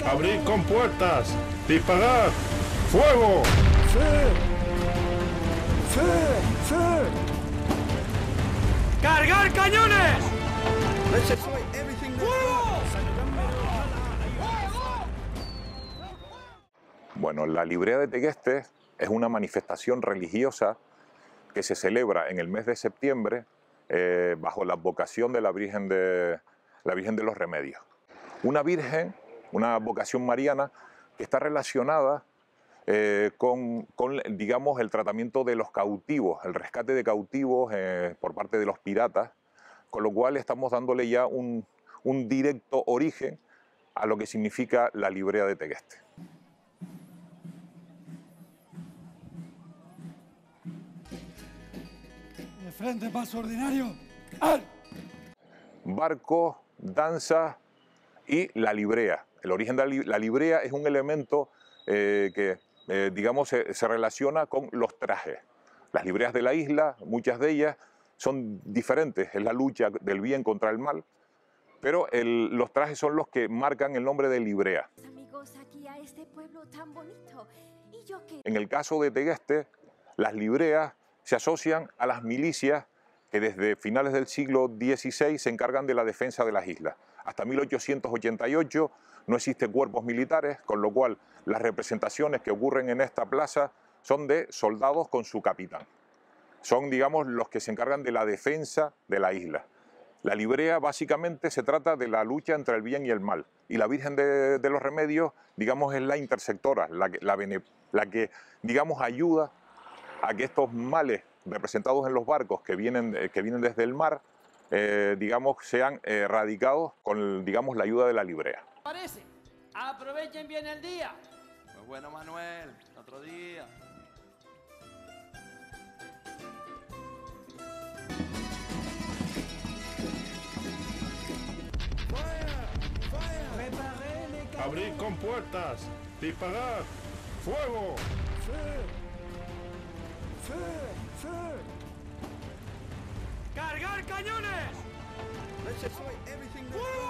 Abrir compuertas. Disparar. ¡Fuego! ¡Cargar cañones! Bueno, la Librea de Tegueste es una manifestación religiosa que se celebra en el mes de septiembre bajo la advocación de la Virgen de los Remedios. Una virgen, una advocación mariana que está relacionada con, digamos, el tratamiento de los cautivos, el rescate de cautivos por parte de los piratas, con lo cual estamos dándole ya un directo origen a lo que significa la Librea de Tegueste. De frente, paso ordinario. Barcos, danza y la librea. El origen de la librea es un elemento que, digamos, se relaciona con los trajes. Las libreas de la isla, muchas de ellas, son diferentes. Es la lucha del bien contra el mal, pero los trajes son los que marcan el nombre de librea. Amigos, aquí a este pueblo tan bonito. Y yo que... En el caso de Tegueste, las libreas se asocian a las milicias que desde finales del siglo XVI se encargan de la defensa de las islas. Hasta 1888 no existen cuerpos militares, con lo cual las representaciones que ocurren en esta plaza son de soldados con su capitán. Son, digamos, los que se encargan de la defensa de la isla. La librea básicamente se trata de la lucha entre el bien y el mal. Y la Virgen de los Remedios, digamos, es la intersectora, la que digamos, ayuda a que estos males representados en los barcos que vienen desde el mar, digamos, sean erradicados con, digamos, la ayuda de la librea. Parece. Aprovechen bien el día. Pues bueno, Manuel, otro día. Abrir compuertas. Disparar. ¡Fuego! ¡Cargar cañones! ¡Fuego!